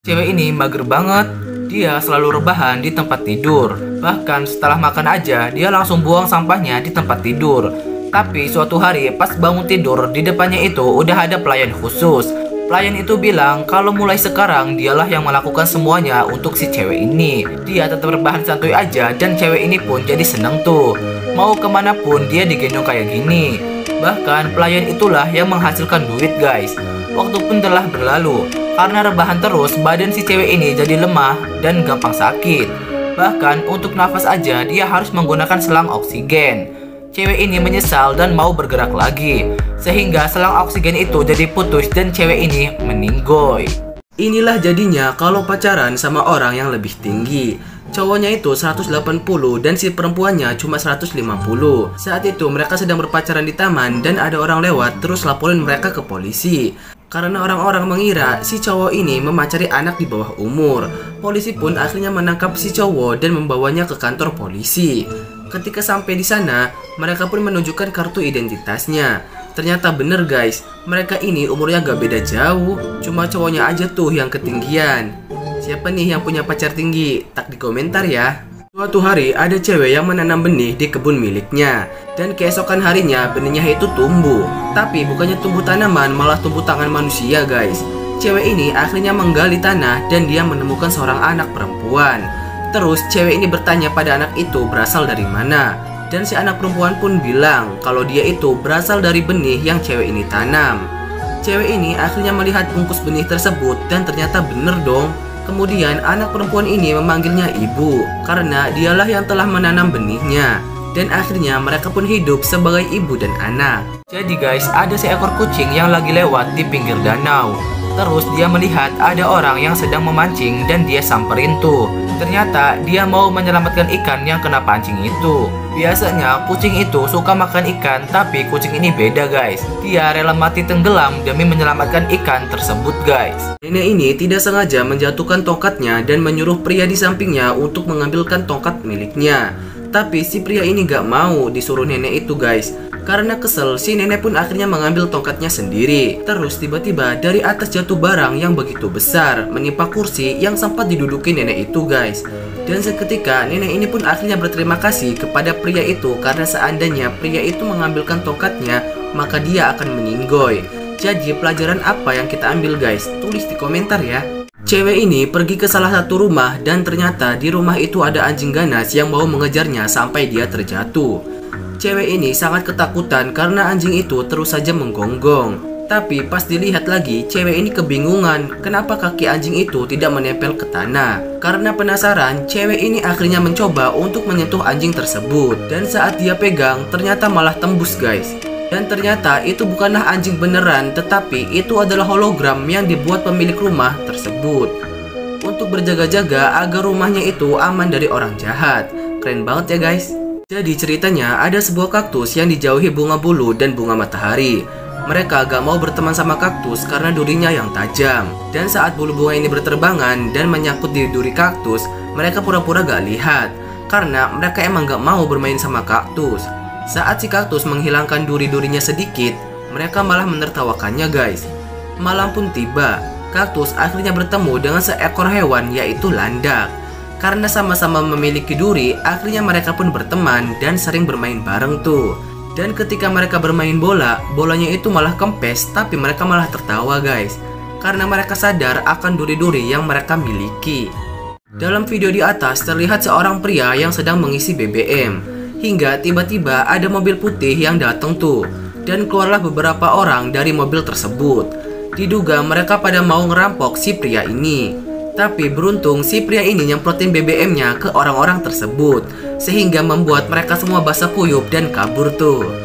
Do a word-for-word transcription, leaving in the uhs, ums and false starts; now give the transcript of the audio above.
Cewek ini mager banget. Dia selalu rebahan di tempat tidur. Bahkan setelah makan aja, dia langsung buang sampahnya di tempat tidur. Tapi suatu hari pas bangun tidur, di depannya itu udah ada pelayan khusus. Pelayan itu bilang kalau mulai sekarang dialah yang melakukan semuanya untuk si cewek ini. Dia tetap rebahan santuy aja dan cewek ini pun jadi seneng tuh. Mau kemana pun dia digendong kayak gini. Bahkan pelayan itulah yang menghasilkan duit guys. Waktu pun telah berlalu. Karena rebahan terus, badan si cewek ini jadi lemah dan gampang sakit. Bahkan untuk nafas aja dia harus menggunakan selang oksigen. Cewek ini menyesal dan mau bergerak lagi. Sehingga selang oksigen itu jadi putus dan cewek ini meninggoy. Inilah jadinya kalau pacaran sama orang yang lebih tinggi. Cowoknya itu seratus delapan puluh dan si perempuannya cuma seratus lima puluh. Saat itu mereka sedang berpacaran di taman dan ada orang lewat terus laporin mereka ke polisi. Karena orang-orang mengira si cowok ini memacari anak di bawah umur. Polisi pun akhirnya menangkap si cowok dan membawanya ke kantor polisi. Ketika sampai di sana, mereka pun menunjukkan kartu identitasnya. Ternyata bener guys, mereka ini umurnya gak beda jauh. Cuma cowoknya aja tuh yang ketinggian. Siapa nih yang punya pacar tinggi? Tak di komentar ya. Suatu hari ada cewek yang menanam benih di kebun miliknya. Dan keesokan harinya benihnya itu tumbuh. Tapi bukannya tumbuh tanaman, malah tumbuh tangan manusia guys. Cewek ini akhirnya menggali tanah dan dia menemukan seorang anak perempuan. Terus cewek ini bertanya pada anak itu berasal dari mana. Dan si anak perempuan pun bilang kalau dia itu berasal dari benih yang cewek ini tanam. Cewek ini akhirnya melihat bungkus benih tersebut dan ternyata bener dong. Kemudian anak perempuan ini memanggilnya ibu karena dialah yang telah menanam benihnya. Dan akhirnya mereka pun hidup sebagai ibu dan anak. Jadi guys, ada seekor kucing yang lagi lewat di pinggir danau. Terus dia melihat ada orang yang sedang memancing dan dia samperin tuh. Ternyata dia mau menyelamatkan ikan yang kena pancing itu. Biasanya kucing itu suka makan ikan, tapi kucing ini beda guys. Dia rela mati tenggelam demi menyelamatkan ikan tersebut guys. Nenek ini tidak sengaja menjatuhkan tongkatnya dan menyuruh pria di sampingnya untuk mengambilkan tongkat miliknya. Tapi si pria ini gak mau disuruh nenek itu guys. Karena kesel, si nenek pun akhirnya mengambil tongkatnya sendiri. Terus tiba-tiba dari atas jatuh barang yang begitu besar, menimpa kursi yang sempat diduduki nenek itu guys. Dan seketika nenek ini pun akhirnya berterima kasih kepada pria itu. Karena seandainya pria itu mengambilkan tongkatnya, maka dia akan meninggoy. Jadi pelajaran apa yang kita ambil guys? Tulis di komentar ya. Cewek ini pergi ke salah satu rumah dan ternyata di rumah itu ada anjing ganas yang mau mengejarnya sampai dia terjatuh. Cewek ini sangat ketakutan karena anjing itu terus saja menggonggong. Tapi pas dilihat lagi, cewek ini kebingungan kenapa kaki anjing itu tidak menempel ke tanah. Karena penasaran, cewek ini akhirnya mencoba untuk menyentuh anjing tersebut. Dan saat dia pegang, ternyata malah tembus guys. Dan ternyata itu bukanlah anjing beneran, tetapi itu adalah hologram yang dibuat pemilik rumah tersebut untuk berjaga-jaga agar rumahnya itu aman dari orang jahat. Keren banget ya guys. Jadi ceritanya ada sebuah kaktus yang dijauhi bunga bulu dan bunga matahari. Mereka gak mau berteman sama kaktus karena durinya yang tajam. Dan saat bulu bunga ini berterbangan dan menyangkut di duri kaktus, mereka pura-pura gak lihat karena mereka emang gak mau bermain sama kaktus. Saat si kaktus menghilangkan duri-durinya sedikit, mereka malah menertawakannya guys. Malam pun tiba, kaktus akhirnya bertemu dengan seekor hewan yaitu landak. Karena sama-sama memiliki duri, akhirnya mereka pun berteman dan sering bermain bareng tuh. Dan ketika mereka bermain bola, bolanya itu malah kempes, tapi mereka malah tertawa guys. Karena mereka sadar akan duri-duri yang mereka miliki. Dalam video di atas terlihat seorang pria yang sedang mengisi B B M. Hingga tiba-tiba ada mobil putih yang datang tuh. Dan keluarlah beberapa orang dari mobil tersebut. Diduga mereka pada mau ngerampok si pria ini. Tapi beruntung si pria ini nyemprotin B B M-nya ke orang-orang tersebut. Sehingga membuat mereka semua basah kuyup dan kabur tuh.